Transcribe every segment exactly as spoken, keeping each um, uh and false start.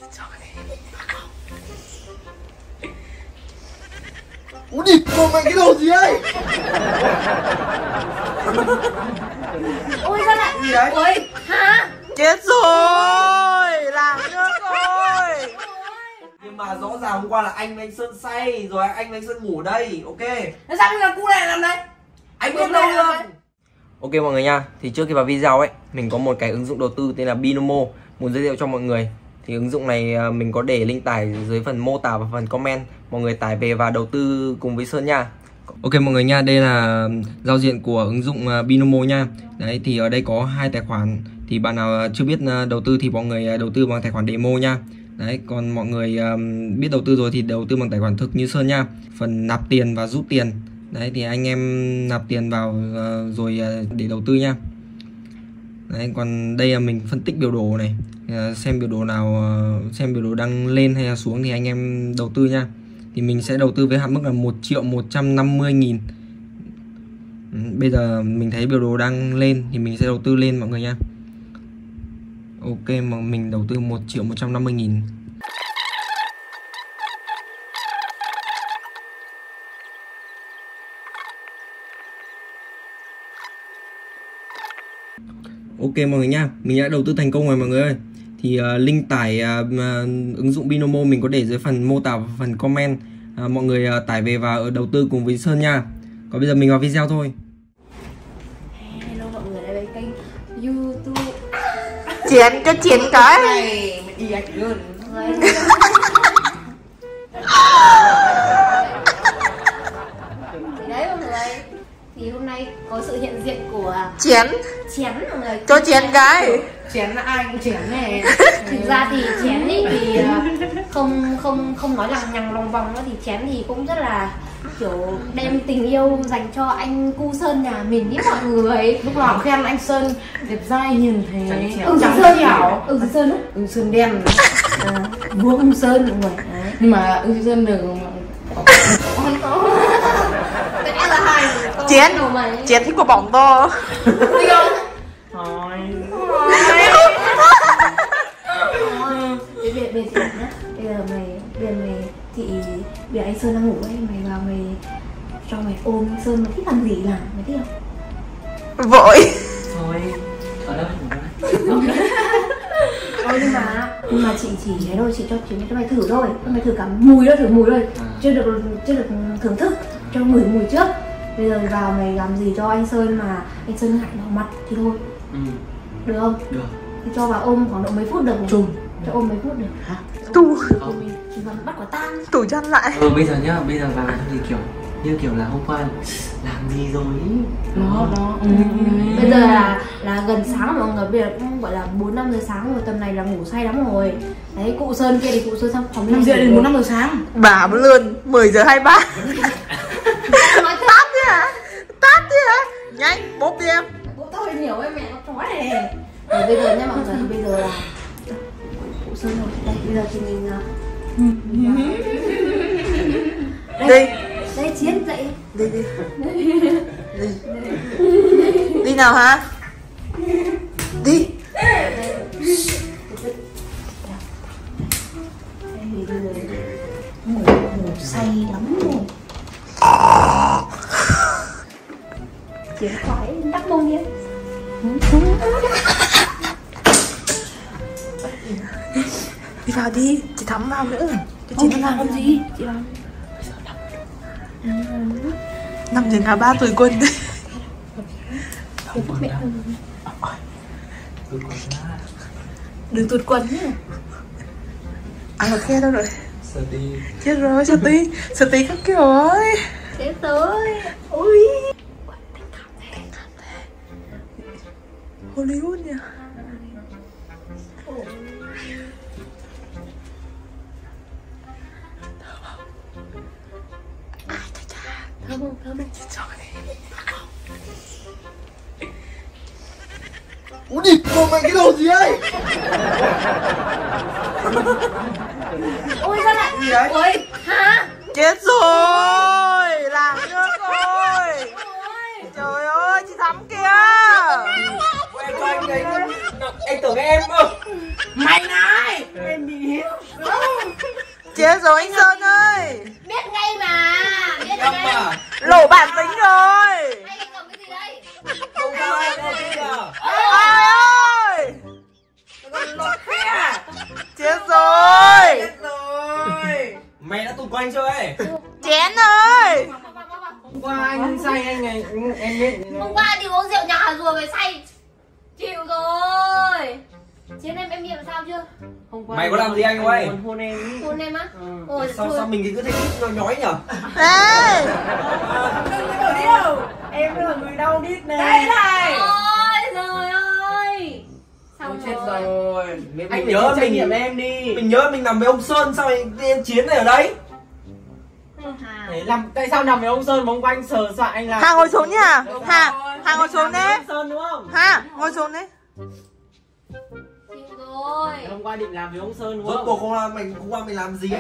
Ủa địt con mày cái đồ gì ấy? Ôi sao lại gì đấy? Ôi hả? Chết rồi, làm nước rồi. Nhưng mà rõ ràng hôm qua là anh với anh Sơn say rồi, anh với anh Sơn ngủ đây, ok? Nó sao bây giờ cu này làm đây? Anh biết đâu được. Ok mọi người nha, thì trước khi vào video ấy, mình có một cái ứng dụng đầu tư tên là Binomo muốn giới thiệu cho mọi người. Thì ứng dụng này mình có để link tải dưới phần mô tả và phần comment, mọi người tải về và đầu tư cùng với Sơn nha. Ok mọi người nha, đây là giao diện của ứng dụng Binomo nha. Đấy thì ở đây có hai tài khoản, thì bạn nào chưa biết đầu tư thì mọi người đầu tư bằng tài khoản demo nha. Đấy, còn mọi người um, biết đầu tư rồi thì đầu tư bằng tài khoản thực như Sơn nha. Phần nạp tiền và rút tiền. Đấy thì anh em nạp tiền vào uh, rồi uh, để đầu tư nha. Đấy, còn đây là mình phân tích biểu đồ này, uh, xem biểu đồ nào uh, xem biểu đồ đang lên hay là xuống thì anh em đầu tư nha. Thì mình sẽ đầu tư với hạn mức là một triệu một trăm năm mươi nghìn. Bây giờ mình thấy biểu đồ đang lên thì mình sẽ đầu tư lên mọi người nha. Ok, mà mình đầu tư một triệu một trăm năm mươi nghìn. Ok mọi người nha, mình đã đầu tư thành công rồi mọi người ơi. Thì uh, link tải uh, uh, ứng dụng Binomo mình có để dưới phần mô tả và phần comment. uh, Mọi người uh, tải về và đầu tư cùng với Sơn nha. Còn bây giờ mình vào video thôi. Hello mọi người, đây là kênh YouTube Chiến cho chiến cái này đi ạch luôn. Thì đấy mọi người, thì hôm nay có sự hiện diện của Chiến Chén mọi người. cho chiến cái. Chén là ai cũng chén này. Thực ra thì chén ý thì không không không nói lằng nhằng lòng vòng nữa, thì chén thì cũng rất là kiểu đem tình yêu dành cho anh cu Sơn nhà mình ý mọi người. Lúc nào khen anh Sơn đẹp dai hiền thế. Ừ Trắng Sơn dẻo. Ừ Sơn á. Ừ Sơn đen. À, vua ông Sơn mọi người. Đấy. Nhưng mà ừ Sơn được. Cái là hai Chiến Chiến thích quả bóng to. Đi không? Thôi. Bây giờ bây giờ nhá. Bây giờ mày bây giờ mày chị bây giờ anh Sơn đang ngủ ấy, mày vào mày cho mày ôm anh Sơn, mày thích làm gì làm, mày thích không? Vội. Thôi. Ở đâu? Thôi nhưng mà nhưng mà chị chỉ thế thôi, chị cho chị cho mày thử thôi, cho mày thử cả mùi thôi, thử mùi thôi, chưa được chưa được thưởng thức, cho ngửi mùi trước. Bây giờ vào mày làm gì cho anh Sơn mà anh Sơn ngại vào mặt thì thôi. Ừ. Được không? Được. Thì cho vào ôm khoảng độ mấy phút được. Chùm. Cho ôm mấy phút được. Hả? Tù. Thì vào bắt quả tang. Tủ chăn lại. Ờ bây giờ nhá, bây giờ vào thì kiểu như kiểu là hôm qua làm gì rồi ý. Đó đó. Ừ. Bây giờ là là gần sáng rồi mọi người, bây giờ cũng gọi là bốn năm giờ sáng rồi, tầm này là ngủ say lắm rồi. Đấy, cụ Sơn kia thì cụ Sơn sang phòng năm giờ đến bốn năm giờ sáng. Bà luôn mười giờ hai mươi ba. nói Tát đi hả? Tát đi hả? Nhanh, bốp đi em. bố tôi nhiều em mẹ nó chó này. Rồi bây giờ nhá mọi người, thì bây giờ là cụ Sơn rồi. Đây, bây giờ thì mình đây, Đi. đây Chiến dậy. Đi đi. Đi. Đi nào hả? Đi. Đây thì bây giờ ngủ ngủ say lắm rồi. Chiến khỏi đắp mông đi. Đi vào đi, chị Thắm vào nữa. Cho Chị chị làm làm gì? Chị làm năm giờ ngà ba tuổi quân. mẹ Đừng tụt quần nhá. Ăn ở khe đâu rồi? Sợ đi. Chết rồi, sợ tí. Sợ tí các kiểu rồi. thế tới. Ui Hollywood nha. thơm không? Thơm không? Ủa địt con mày cái đồ gì ấy? Ôi sao lại gì đấy? Ôi hả? Chết rồi, làm nước rồi. Trời ơi, chị Thắm kìa. Em cho anh đấy, anh tưởng em ơ. Mày này. Em bị hiếp. rồi anh Sơn ơi. Biết ngay mà. Biết Em ngay. à? Lộ bản tính rồi. Anh cầm cái gì đây? Không sao em không biết à? Ai ơi. Con lọt khe. Chết rồi. Chết rồi. Mày đã tụt qua anh chưa ấy? Chén ơi. Hôm qua anh say anh này em biết. Hôm qua đi uống rượu nhà rồi về say. Chịu rồi. Chiến em em nghiệm sao chưa? Hôm qua Mày có làm gì anh không ấy? còn hôn em ý. Hôn em á? Ừ. Ôi Sao thôi. sao mình cứ thấy nhói nhói nhở? Ê. Em là người đau đít này. Đây này. Ôi trời ơi. Xong Chết rồi. rồi. Mình, Anh mình nhớ trách nhiệm mình em đi. mình nhớ mình nằm với ông Sơn sao anh em Chiến này ở đây? Hà. Để làm tại sao nằm với ông Sơn mà hôm qua anh sờ soạn anh làm. Hà ngồi xuống nhá. Hà, Hà ngồi xuống Nằm với đấy. ông Sơn đúng không? Hà, ngồi xuống đấy. Chịu rồi. Hôm qua định làm với ông Sơn đúng Rốt không? cuộc không làm mình hôm qua mình làm gì anh?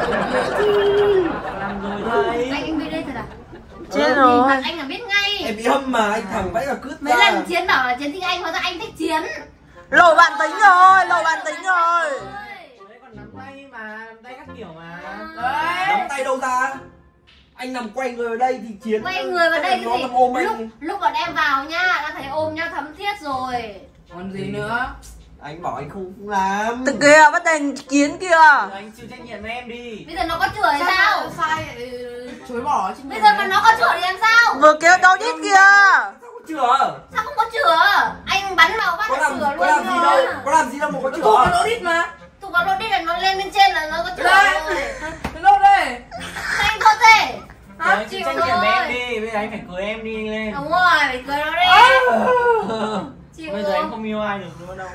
Làm rồi đấy. Anh anh biết đây thật à? Chết Nhìn rồi. mặt anh là biết ngay. Em bị hâm mà anh thẳng vãi là cứt Mấy ra. lần Chiến bảo là Chiến thích anh, hóa ra anh thích Chiến. Lộ bản tính rồi, lộ bản tính rồi. Đấy còn nắm tay mà, nắm tay các kiểu mà. Nắm tay đâu ra? Anh nằm quay người ở đây thì Chiến Quay người vào đây nó cái gì? nằm ôm Lúc anh. lúc bọn em vào nha, đã thấy ôm nhau thấm thiết rồi. Còn gì nữa? Anh bảo anh không không làm. Từ kìa, bắt đèn Chiến kìa. Giờ anh chịu trách nhiệm với em đi. Bây giờ nó có chửi sao? Sai ừ, chối bỏ chứ. Bây giờ mà nó có chửi thì làm sao? Vừa kêu đau đít kìa. Sao có chữa? Sao không có chữa? Anh bắn vào bắt Có nó làm chữa có làm luôn gì rồi. đâu, có làm gì đâu mà có Tụi có chữa. lỗ đít mà. Tụi có lỗ đi là nó lên bên trên là nó có chữa Đây. rồi. Cái lỗ đây. Sao anh có thể? Giờ Hả? anh chịu Chịu trách nhiệm với em rồi. đi. Bây giờ anh phải cưới em đi lên. Đúng rồi, phải cười nó đi. Chịu Bây giờ rồi. em không yêu ai được nữa đâu.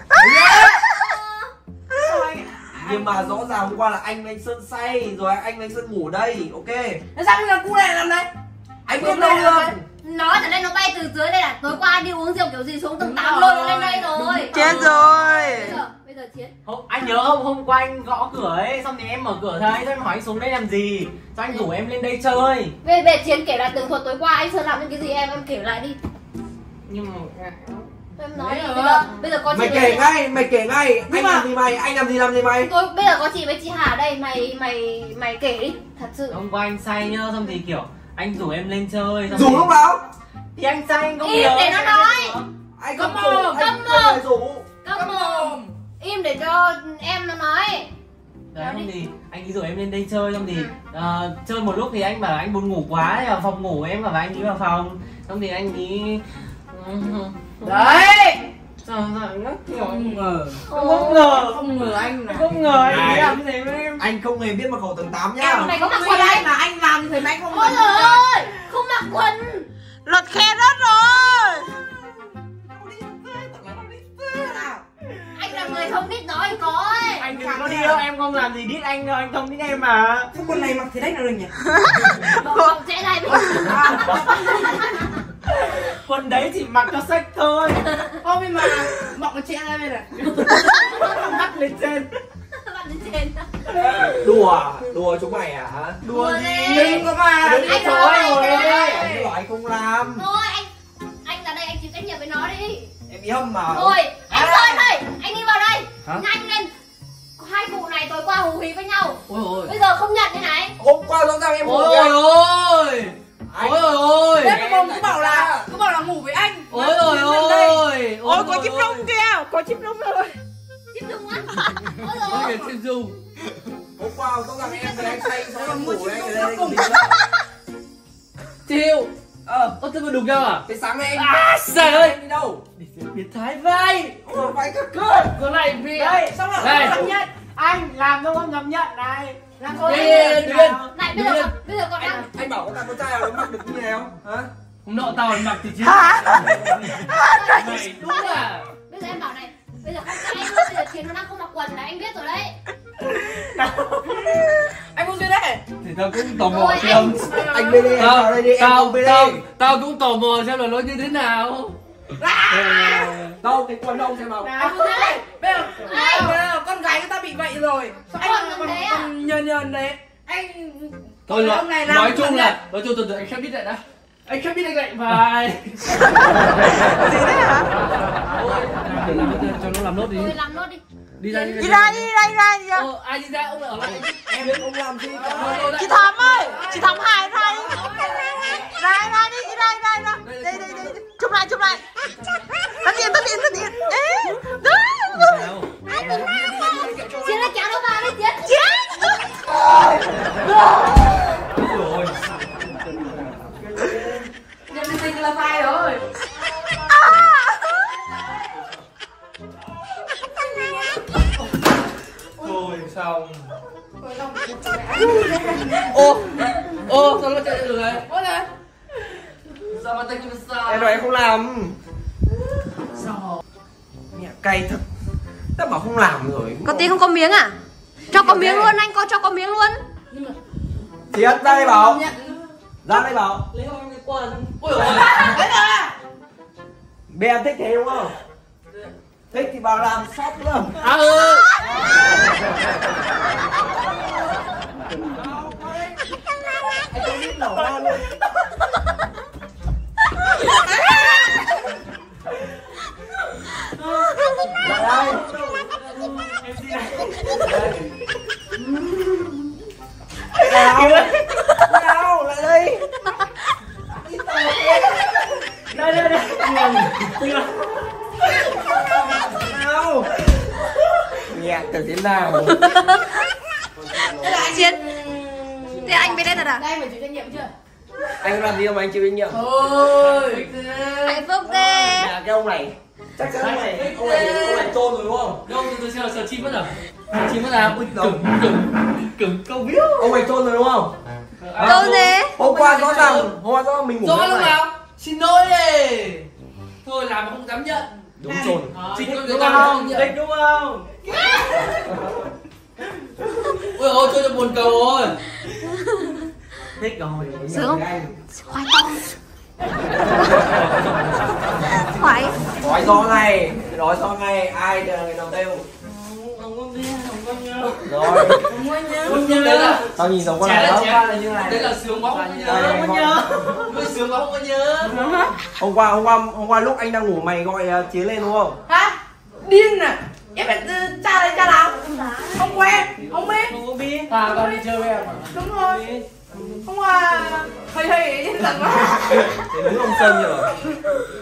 Nhưng mà rõ ràng hôm qua là anh với anh Sơn say rồi anh với anh Sơn ngủ đây, ok. Nó sao là cu này làm đây? Anh biết đâu được. Nó trở lên nó bay từ dưới đây là tối qua đi uống rượu kiểu gì xuống tầng Đúng tám rồi. lôi nó lên đây rồi. Chết rồi. Bây giờ, bây giờ Chiến. Hôm, anh nhớ không, hôm qua anh gõ cửa ấy, xong thì em mở cửa thấy, xong em hỏi anh xuống đây làm gì. Xong anh rủ em lên đây chơi. Về về Chiến kể lại tường thuật tối qua anh Sơn làm những cái gì em em kể lại đi. Nhưng mà Em nói đi. Đấy Bây rồi. giờ bây giờ có Mày chị kể với ngay, mày kể ngay. Anh Nhưng mà- làm gì mày, anh làm gì làm gì mày? tôi bây giờ có chị với chị Hà ở đây, mày mày mày kể đi, thật sự. hôm qua anh say nhá, xong thì kiểu anh rủ em lên chơi. Xong Rủ thì- lúc nào? Thì anh say anh không Im nhớ. để nó nói. Anh không Câm rủ, mồm, anh câm không hề mồm. rủ. Câm mồm. Im để cho em nó nói. Đấy, Nói xong đi. thì anh đi rủ em lên đây chơi, xong thì Ừ. ờ, chơi một lúc thì anh bảo anh buồn ngủ quá, thì vào phòng ngủ em bảo anh đi vào phòng, xong thì anh đi Đấy. sao sao nó kiểu Không ngờ. không ngờ Không ngờ anh này. không ngờ anh Này. ấy làm như thế với em. Anh không hề biết mật khẩu tầng tám nhá. Em Mày có mặc không quần nghĩ anh? là anh làm thì mày không Ôi mặc. trời ơi, không mặc quần. Lọt khe rớt rồi. Anh là người không biết nói có ấy. Anh đừng có đi đâu, em không làm gì đít anh đâu, anh không thích em mà. Cái quần này mặc thế đấy nào được nhỉ? Bỗng bỗng sẽ này Quần đấy chỉ mặc cho sách thôi. Ôi nhưng mà mọc cái chẽ ra đây này. Bắt lên trên. bạn lên trên. Đùa, đùa chúng mày à hả? Đùa gì? Đừng có mà. Đừng có Anh chối nói rồi. này. Anh bảo anh không làm. Thôi anh anh ra đây anh chịu trách nhiệm với nó đi. Em bị hâm mà. Thôi, anh À. Sơn ơi, anh đi vào đây. Hả? Nhanh lên. Hai cụ này tối qua hú hí với nhau. Ôi ôi. Bây giờ không nhận thế này. Hôm qua rõ ràng em ngủ Ôi với anh. ôi. Anh- Ôi ôi ôi. Em Thế mà cứ bảo là cứ bảo là ngủ với anh. Ôi ôi ôi. Ôi có chim rung kìa, có chim rung rồi. Chim rung á. Ôi rồi. Chim rung. Hôm qua rõ ràng em với anh say xong em ngủ với anh ở đây. Cùng. còn gì nữa. Chiều. Ờ, Ơ tôi vừa đục nhau à? thế sáng nay anh À, trời ơi. anh đi đâu? Biến thái vai. Ôi, vai các cơn. Có này vì Đây, xong rồi đây. không dám nhận. Anh làm đâu không dám nhận này. Làm sao Điên, em điên. nhận nào? Này bây giờ bây giờ con đang Anh bảo có thằng con trai nào nó mặc được như này không? Hả? Không nợ tao mặc thì chứ. Hả? Mày đúng à. bây giờ em bảo này, bây giờ không phải anh bây giờ Chiến nó đang không mặc quần là anh biết rồi đấy. Anh muốn gì đấy? Thì tao cũng tò mò Ôi, xem. anh- Anh bên đây, em vào đây đi, em tao vào bên tao đây. tao cũng tò mò xem là nó như thế nào. Đâu, cái quần đâu xem nào. Anh muốn gì đấy? Bây giờ Này. bây giờ con gái người ta bị vậy rồi. Sao Còn anh làm còn thế à? còn nhờn nhờn đấy. Anh Thôi ông này làm nói cẩn chung thận. là nói chung từ từ anh khép biết lại đã. Anh khép biết anh lại vài. Gì đấy hả? Thôi, để làm cho nó làm nốt đi. Thôi làm nốt đi. Đi ra đi Đi ra đi ra đi ra đi ra. Ờ, ai đi ra ông lại ở lại. Em biết không làm gì cả. Chị Thắm ơi, chị Thắm hài ra đi. Ra ra đi, đi ra đi ra ra. Đây đây đây. Chụp lại chụp lại. Tất nhiên tất nhiên tất nhiên. Ê. Đó. Chiến là kéo nó vào đấy Chiến. Chiến. Nhân viên sinh là sai rồi. Thôi xong. Ô, ô, sao nó chạy được này? Ôi này. Sao mà tay cứ sao? Em nói em không làm. Sao? Mẹ cay thật. Tao bảo không làm rồi. Có tí không có miếng à? Cho có miếng luôn, anh có cho có miếng luôn. Thiệt ra đây Bảo. Ra đây Bảo. Lấy không cái quần. Ôi ôi. Bé thích thế đúng không? Thích thì bảo làm sắp nữa. À ừ. Anh không biết nấu ra luôn. Lại đây. Em xin này. Nào. Nào, lại đây. Đây đây đây. Nào. Nhẹ từ thế nào? Chiến. Thế anh bên đây thật à? Đây phải chịu trách nhiệm chưa? Anh làm gì không anh chịu trách nhiệm? Ôi. Hạnh phúc ghê. Nhà cái ông này chắc chắn ông này ông này ông này trôn rồi đúng không? Đâu từ từ xem là sợ chim mất rồi. Chim mất nào? Ui cứng cứng cứng câu biếu. Ông này trôn rồi đúng không? Câu gì? Hôm qua rõ ràng hôm qua rõ ràng mình ngủ Rồi lúc lúc này. nào? Xin lỗi đi. Thôi làm mà không dám nhận. Đúng trôn. Chính Thích con đúng người ta không? không nhận. Thích đúng không? Ôi ôi tôi đã buồn cầu rồi. Thích rồi. Sướng không? Khoái to. Khoái. Nói rõ ngay, nói rõ ngay ai là người đầu tiêu. Không có nghe, không có nhớ. Rồi. Không có nhớ. Không nhớ. Đấy là Tao nhìn giống con chén này là không? chén là như này. Đấy là sướng quá không có nhớ. Đây, Không có nhớ. Tôi sướng quá không có nhớ. Hôm qua hôm qua hôm qua lúc anh đang ngủ mày gọi uh, Chiến lên đúng không? Hả? Điên à? Em phải uh, cha đây cha nào? Không quen, không biết. Không có biết. À con đi chơi với em. Đúng rồi. Không à. Hơi hơi yên lặng quá. Thì đúng ông Sơn rồi.